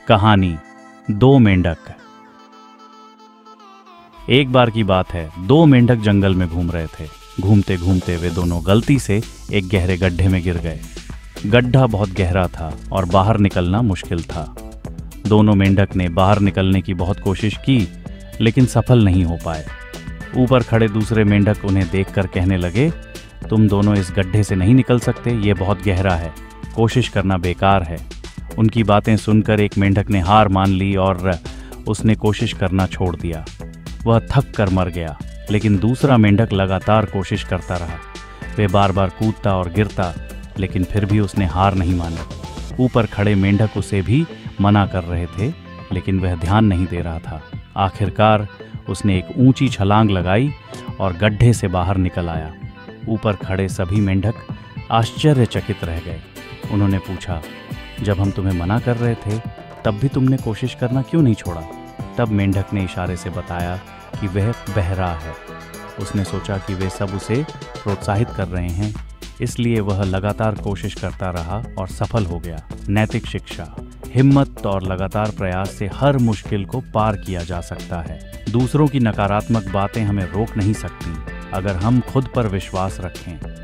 कहानी दो मेंढक। एक बार की बात है, दो मेंढक जंगल में घूम रहे थे। घूमते घूमते वे दोनों गलती से एक गहरे गड्ढे में गिर गए। गड्ढा बहुत गहरा था और बाहर निकलना मुश्किल था। दोनों मेंढक ने बाहर निकलने की बहुत कोशिश की, लेकिन सफल नहीं हो पाए। ऊपर खड़े दूसरे मेंढक उन्हें देखकर कहने लगे, तुम दोनों इस गड्ढे से नहीं निकल सकते, ये बहुत गहरा है, कोशिश करना बेकार है। उनकी बातें सुनकर एक मेंढक ने हार मान ली और उसने कोशिश करना छोड़ दिया। वह थक कर मर गया, लेकिन दूसरा मेंढक लगातार कोशिश करता रहा। वे बार बार कूदता और गिरता, लेकिन फिर भी उसने हार नहीं मानी। ऊपर खड़े मेंढक उसे भी मना कर रहे थे, लेकिन वह ध्यान नहीं दे रहा था। आखिरकार उसने एक ऊंची छलांग लगाई और गड्ढे से बाहर निकल आया। ऊपर खड़े सभी मेंढक आश्चर्यचकित रह गए। उन्होंने पूछा, जब हम तुम्हें मना कर रहे थे तब भी तुमने कोशिश करना क्यों नहीं छोड़ा? तब मेंढक ने इशारे से बताया कि वह बहरा है। उसने सोचा कि वे सब उसे प्रोत्साहित कर रहे हैं, इसलिए वह लगातार कोशिश करता रहा और सफल हो गया। नैतिक शिक्षा: हिम्मत और लगातार प्रयास से हर मुश्किल को पार किया जा सकता है। दूसरों की नकारात्मक बातें हमें रोक नहीं सकती, अगर हम खुद पर विश्वास रखें।